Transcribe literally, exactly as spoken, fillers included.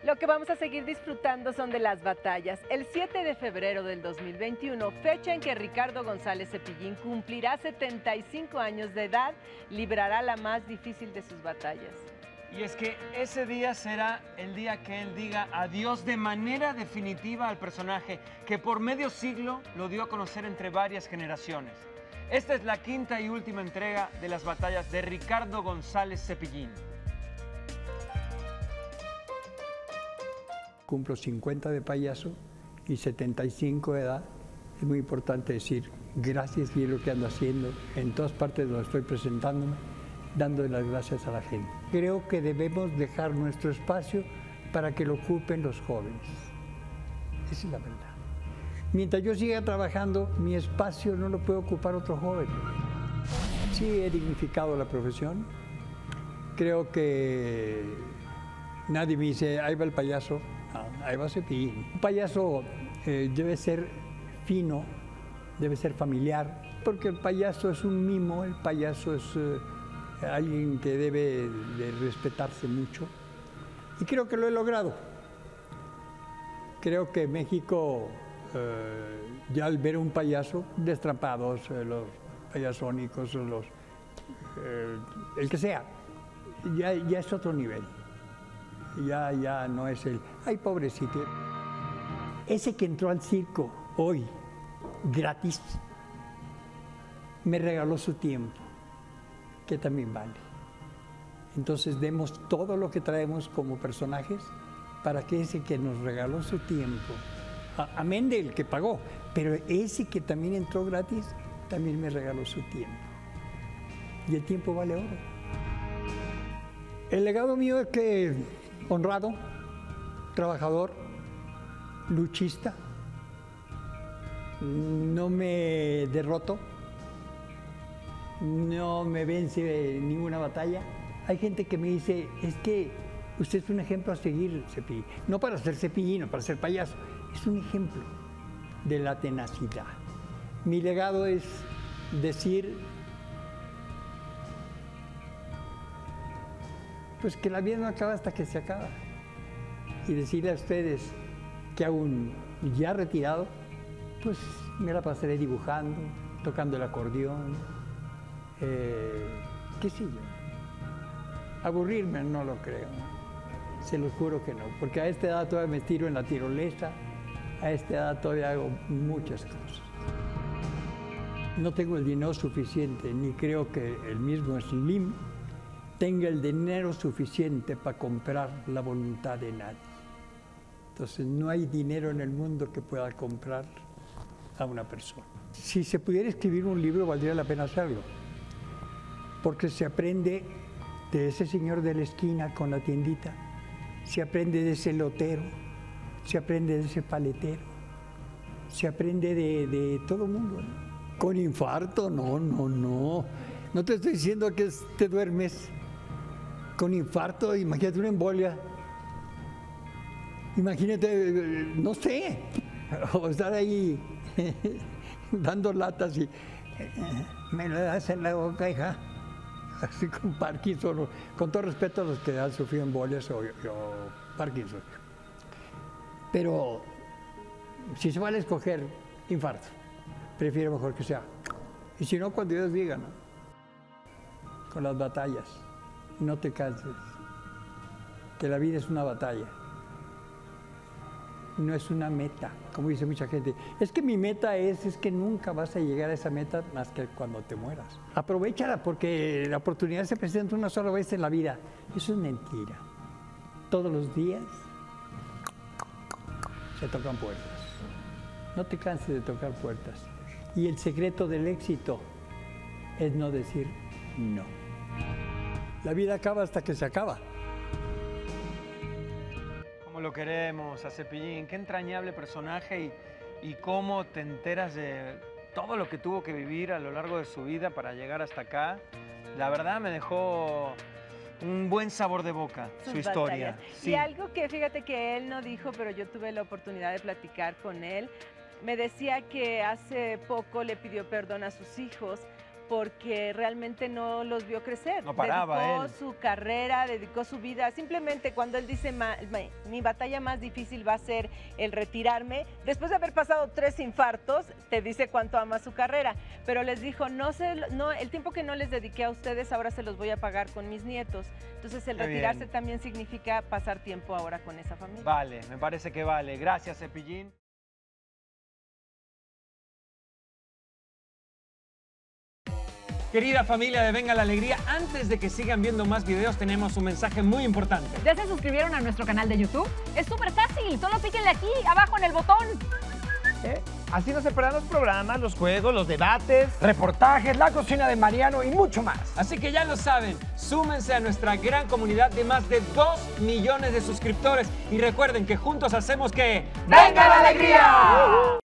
Lo que vamos a seguir disfrutando son de las batallas. El siete de febrero del dos mil veintiuno, fecha en que Ricardo González Cepillín cumplirá setenta y cinco años de edad, librará la más difícil de sus batallas. Y es que ese día será el día que él diga adiós de manera definitiva al personaje que por medio siglo lo dio a conocer entre varias generaciones. Esta es la quinta y última entrega de las batallas de Ricardo González Cepillín. Cumplo cincuenta de payaso y setenta y cinco de edad. Es muy importante decir gracias, y es lo que ando haciendo en todas partes donde estoy presentándome, dando las gracias a la gente. Creo que debemos dejar nuestro espacio para que lo ocupen los jóvenes. Esa es la verdad. Mientras yo siga trabajando, mi espacio no lo puede ocupar otro joven. Sí he dignificado la profesión. Creo que nadie me dice, ahí va el payaso, no, ahí va Cepillín. Un payaso eh, debe ser fino, debe ser familiar, porque el payaso es un mimo, el payaso es eh, alguien que debe de respetarse mucho. Y creo que lo he logrado. Creo que México, eh, ya al ver un payaso, destrampados, eh, los payasónicos, los, eh, el que sea, ya, ya es otro nivel. Ya, ya no es el, ay, pobrecito. Ese que entró al circo hoy, gratis, me regaló su tiempo, que también vale. Entonces demos todo lo que traemos como personajes para que ese que nos regaló su tiempo, a, amén del que pagó, pero ese que también entró gratis, también me regaló su tiempo. Y el tiempo vale oro. El legado mío es que honrado, trabajador, luchista, no me derroto, no me vence ninguna batalla. Hay gente que me dice, es que usted es un ejemplo a seguir, Cepillín. No para ser Cepillín, no para ser payaso, es un ejemplo de la tenacidad. Mi legado es decir, pues que la vida no acaba hasta que se acaba. Y decirle a ustedes que aún ya retirado, pues me la pasaré dibujando, tocando el acordeón, eh, qué sé yo. Aburrirme no lo creo, se lo juro que no, porque a esta edad todavía me tiro en la tirolesa, a esta edad todavía hago muchas cosas. No tengo el dinero suficiente, ni creo que el mismo Slim tenga el dinero suficiente para comprar la voluntad de nadie. Entonces no hay dinero en el mundo que pueda comprar a una persona. Si se pudiera escribir un libro, valdría la pena hacerlo, porque se aprende de ese señor de la esquina con la tiendita, se aprende de ese lotero, se aprende de ese paletero, se aprende de, de todo el mundo, ¿no? Con infarto, no, no, no. No te estoy diciendo que te duermes. Con infarto, imagínate una embolia. Imagínate, no sé, o estar ahí dando latas y me lo das en la boca, hija. Así con Parkinson, con todo respeto a los que han sufrido embolias o, o Parkinson. Pero si se vale escoger infarto, prefiero mejor que sea. Y si no, cuando Dios diga, ¿no? Con las batallas, no te canses, que la vida es una batalla, no es una meta, como dice mucha gente. Es que mi meta es, es que nunca vas a llegar a esa meta más que cuando te mueras. Aprovéchala, porque la oportunidad se presenta una sola vez en la vida. Eso es mentira. Todos los días se tocan puertas. No te canses de tocar puertas. Y el secreto del éxito es no decir no. La vida acaba hasta que se acaba. Como lo queremos a Cepillín, qué entrañable personaje y, y cómo te enteras de todo lo que tuvo que vivir a lo largo de su vida para llegar hasta acá. La verdad me dejó un buen sabor de boca Sus su historia. Sí. Y algo que fíjate que él no dijo, pero yo tuve la oportunidad de platicar con él, me decía que hace poco le pidió perdón a sus hijos porque realmente no los vio crecer. No paraba dedicó él. su carrera, dedicó su vida. Simplemente cuando él dice, "Ma- ma- mi batalla más difícil va a ser el retirarme", después de haber pasado tres infartos, te dice cuánto ama su carrera. Pero les dijo, no sé, no, el tiempo que no les dediqué a ustedes, ahora se los voy a pagar con mis nietos. Entonces el Qué retirarse bien. también significa pasar tiempo ahora con esa familia. Vale, me parece que vale. Gracias, Cepillín. Querida familia de Venga la Alegría, antes de que sigan viendo más videos, tenemos un mensaje muy importante. ¿Ya se suscribieron a nuestro canal de YouTube? Es súper fácil, solo píquenle aquí, abajo en el botón. ¿Eh? Así no se perderán los programas, los juegos, los debates. Reportajes, la cocina de Mariano y mucho más. Así que ya lo saben, súmense a nuestra gran comunidad de más de dos millones de suscriptores y recuerden que juntos hacemos que... ¡Venga la alegría!